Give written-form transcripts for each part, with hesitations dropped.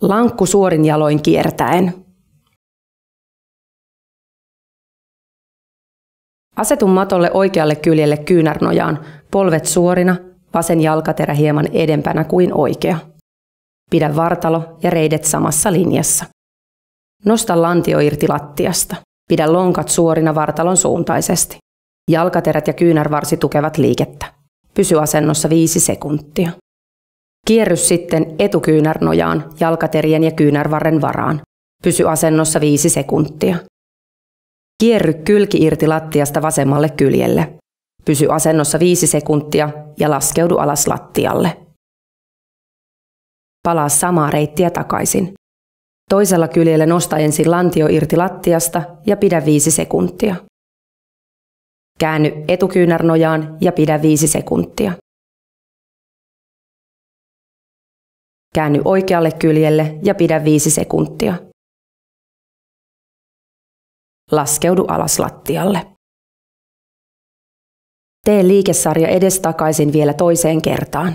Lankku suorin jaloin kiertäen. Asetu matolle oikealle kyljelle kyynärnojaan, polvet suorina, vasen jalkaterä hieman edempänä kuin oikea. Pidä vartalo ja reidet samassa linjassa. Nosta lantio irti lattiasta. Pidä lonkat suorina vartalon suuntaisesti. Jalkaterät ja kyynärvarsi tukevat liikettä. Pysy asennossa 5 sekuntia. Kierry sitten etukyynärnojaan, jalkaterien ja kyynärvarren varaan. Pysy asennossa 5 sekuntia. Kierry kylki irti lattiasta vasemmalle kyljelle. Pysy asennossa 5 sekuntia ja laskeudu alas lattialle. Palaa samaa reittiä takaisin. Toisella kyljellä nosta ensin lantio irti lattiasta ja pidä 5 sekuntia. Käänny etukyynärnojaan ja pidä 5 sekuntia. Käänny oikealle kyljelle ja pidä 5 sekuntia. Laskeudu alas lattialle. Tee liikesarja edestakaisin vielä toiseen kertaan.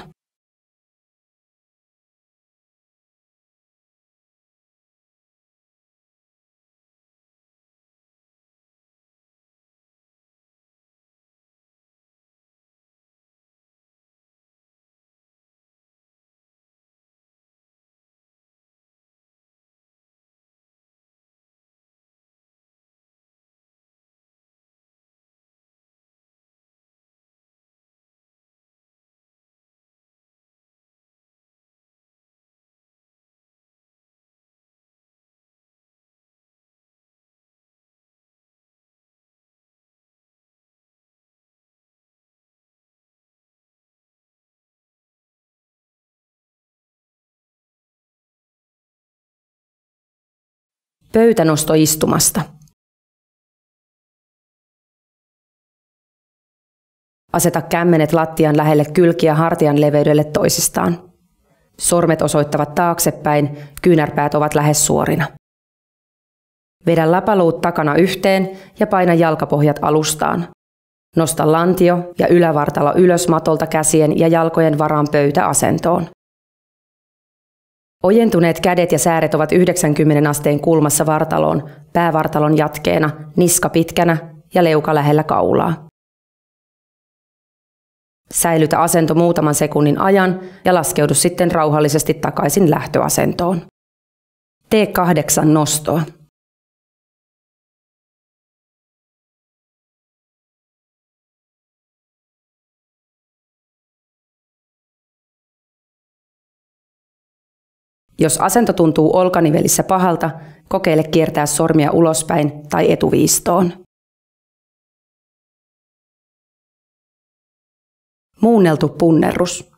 Pöytänosto istumasta. Aseta kämmenet lattian lähelle kylkiä hartian leveydelle toisistaan. Sormet osoittavat taaksepäin, kyynärpäät ovat lähes suorina. Vedä läpäluut takana yhteen ja paina jalkapohjat alustaan. Nosta lantio ja ylävartalo ylös matolta käsien ja jalkojen varaan pöytäasentoon. Ojentuneet kädet ja sääret ovat 90 asteen kulmassa vartaloon, päävartalon jatkeena, niska pitkänä ja leuka lähellä kaulaa. Säilytä asento muutaman sekunnin ajan ja laskeudu sitten rauhallisesti takaisin lähtöasentoon. Tee 8 nostoa. Jos asento tuntuu olkanivelissä pahalta, kokeile kiertää sormia ulospäin tai etuviistoon. Muunneltu punnerrus.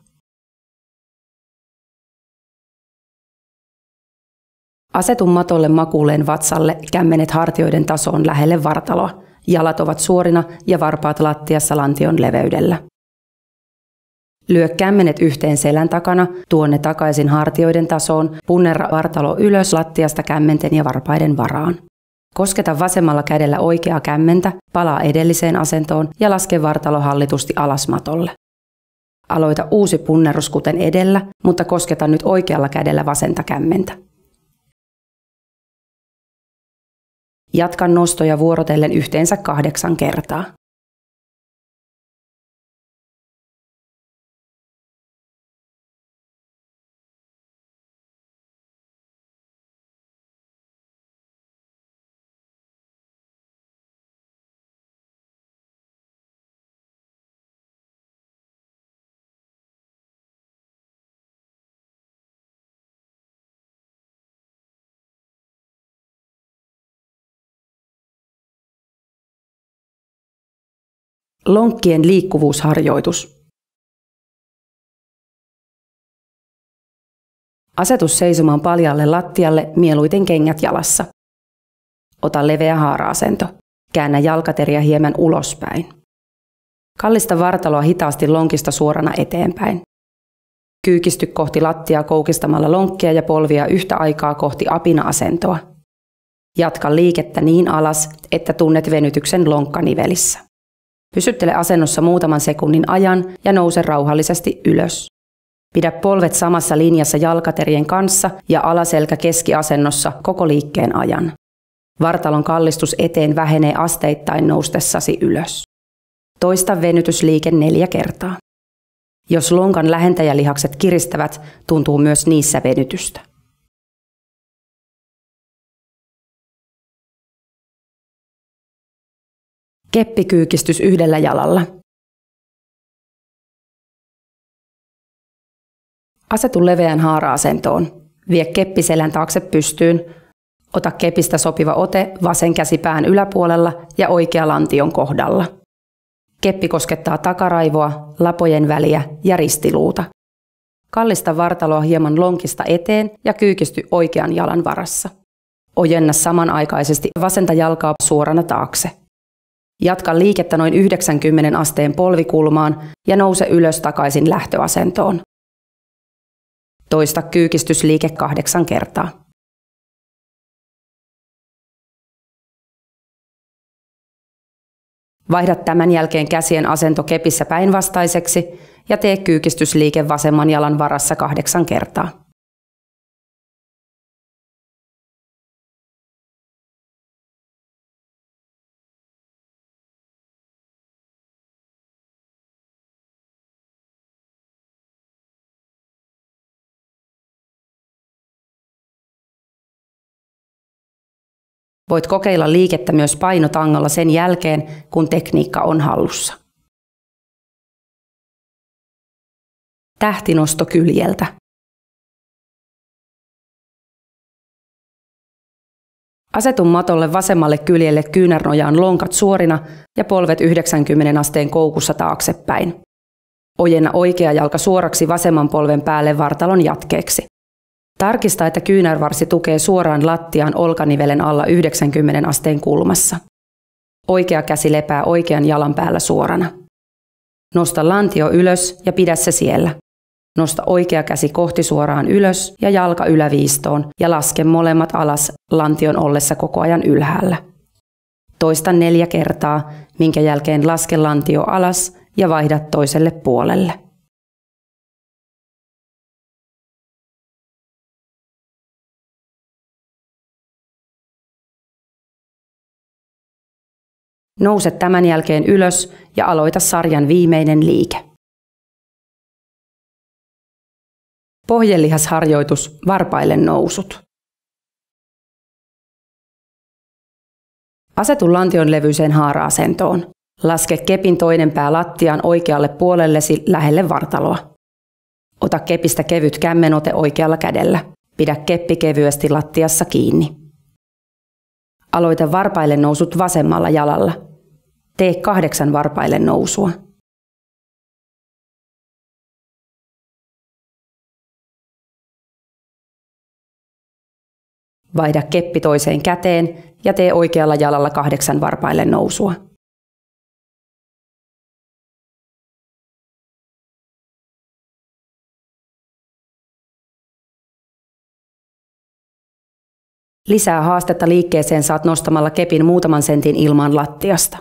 Asetu matolle makuuleen vatsalle, kämmenet hartioiden tasoon lähelle vartaloa. Jalat ovat suorina ja varpaat lattiassa lantion leveydellä. Lyö kämmenet yhteen selän takana, tuonne takaisin hartioiden tasoon, punnerra vartalo ylös lattiasta kämmenten ja varpaiden varaan. Kosketa vasemmalla kädellä oikeaa kämmentä, palaa edelliseen asentoon ja laske vartalo hallitusti alas matolle. Aloita uusi punnerrus kuten edellä, mutta kosketa nyt oikealla kädellä vasenta kämmentä. Jatka nostoja vuorotellen yhteensä 8 kertaa. Lonkkien liikkuvuusharjoitus. Asetu seisomaan paljaalle lattialle, mieluiten kengät jalassa. Ota leveä haara-asento. Käännä jalkateriä hieman ulospäin. Kallista vartaloa hitaasti lonkista suorana eteenpäin. Kyykisty kohti lattiaa koukistamalla lonkkia ja polvia yhtä aikaa kohti apina-asentoa. Jatka liikettä niin alas, että tunnet venytyksen lonkkanivelissä. Pysyttele asennossa muutaman sekunnin ajan ja nouse rauhallisesti ylös. Pidä polvet samassa linjassa jalkaterien kanssa ja alaselkä keskiasennossa koko liikkeen ajan. Vartalon kallistus eteen vähenee asteittain noustessasi ylös. Toista venytysliike 4 kertaa. Jos lonkan lähentäjälihakset kiristävät, tuntuu myös niissä venytystä. Keppikyykistys yhdellä jalalla. Asetu leveään haara-asentoon. Vie keppi selän taakse pystyyn. Ota kepistä sopiva ote vasen käsi pään yläpuolella ja oikea lantion kohdalla. Keppi koskettaa takaraivoa, lapojen väliä ja ristiluuta. Kallista vartaloa hieman lonkista eteen ja kyykisty oikean jalan varassa. Ojenna samanaikaisesti vasenta jalkaa suorana taakse. Jatka liikettä noin 90 asteen polvikulmaan ja nouse ylös takaisin lähtöasentoon. Toista kyykistysliike 8 kertaa. Vaihda tämän jälkeen käsien asento kepissä päinvastaiseksi ja tee kyykistysliike vasemman jalan varassa 8 kertaa. Voit kokeilla liikettä myös painotangalla sen jälkeen, kun tekniikka on hallussa. Tähtinosto kyljeltä. Asetu matolle vasemmalle kyljelle kyynärnojaan lonkat suorina ja polvet 90 asteen koukussa taaksepäin. Ojenna oikea jalka suoraksi vasemman polven päälle vartalon jatkeeksi. Tarkista, että kyynärvarsi tukee suoraan lattiaan olkanivelen alla 90 asteen kulmassa. Oikea käsi lepää oikean jalan päällä suorana. Nosta lantio ylös ja pidä se siellä. Nosta oikea käsi kohti suoraan ylös ja jalka yläviistoon ja laske molemmat alas lantion ollessa koko ajan ylhäällä. Toista 4 kertaa, minkä jälkeen laske lantio alas ja vaihda toiselle puolelle. Nouse tämän jälkeen ylös ja aloita sarjan viimeinen liike. Pohjelihasharjoitus, varpaille nousut. Asetu lantion levyiseen haara-asentoon. Laske kepin toinen pää lattiaan oikealle puolellesi lähelle vartaloa. Ota kepistä kevyt kämmenote oikealla kädellä. Pidä keppi kevyesti lattiassa kiinni. Aloita varpaille nousut vasemmalla jalalla. Tee 8 varpaille nousua. Vaihda keppi toiseen käteen ja tee oikealla jalalla 8 varpaille nousua. Lisää haastetta liikkeeseen saat nostamalla kepin muutaman sentin ilmaan lattiasta.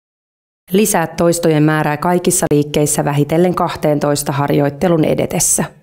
Lisää toistojen määrää kaikissa liikkeissä vähitellen 12 harjoittelun edetessä.